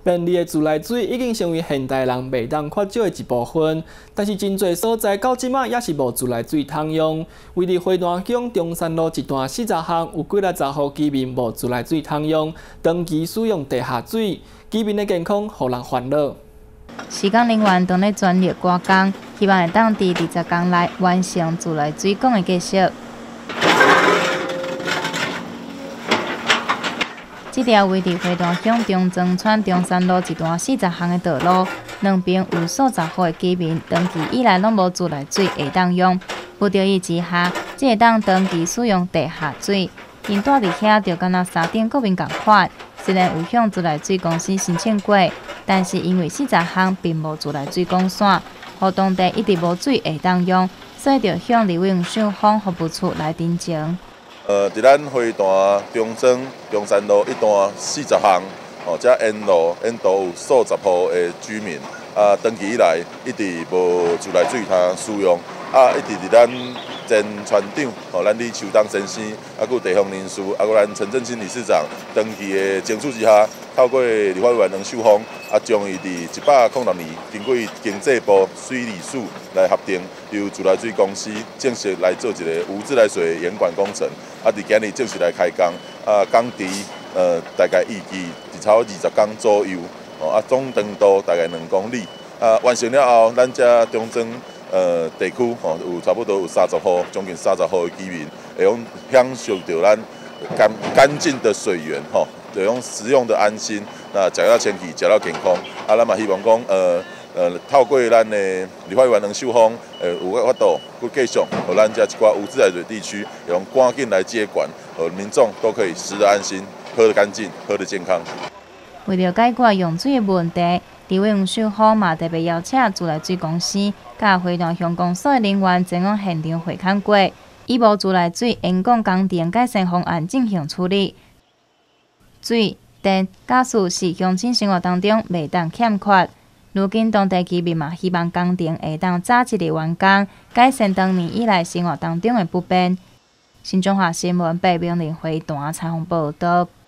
便利的自来水已经成为现代人袂当缺少的一部分，但是真侪所在到即马也是无自来水通用。位于花莲乡中山路一段40巷，有几60户居民无自来水通用，长期使用地下水，居民的健康互人烦恼。 施工人员当咧全力赶工，希望会当伫20天内完成自来水管的建设。这条位伫花莲乡中庄村中山路一段40巷的道路，两边有数十户的居民，长期以来拢无自来水会当用。不得已之下，只会当长期使用地下水。因住伫遐，就敢若三点国民共款。虽然有向自来水公司申请过，但是因为40巷并无自来水管线，互当地一直无水会当用，所以就向立委杨秀芳服务处来申请。 伫咱花坛中庄中山路一段40巷，遮沿路有数十户的居民，长期以来一直无自来水通使用，一直伫咱前村长，咱李秋东先生，有地方人士，咱陈振清理事长，长期的争取之下，透过立法委员杨秀芳，将伊伫106年经过经济部水利署来核定，由自来水公司正式来做一个无自来水严管工程，伫今日正式来开工，工期大概预计超20天左右，总长度大概2公里，完成了后，咱遮中庄地区有差不多有30户，将近30户的居民会用享受到咱干净的水源，就用食用的安心，那食了清气，食了健康。咱嘛希望讲透过咱的立法委员杨秀芳，有法度去继续，和咱遮一寡无自来水地区，用赶紧来接管，和民众都可以食得安心，喝得干净，喝得健康。 为了解决用水的问题，立委杨秀芳嘛特别邀请自来水公司甲花莲乡公所的人员前往现场会勘过，以无自来水严管工程改善方案进行处理。水、电、假使是乡亲生活当中袂当欠缺。如今当地居民嘛希望工程会当早一日完工，改善当年以来生活当中的不便。新中华新闻北平林花坛采访报道。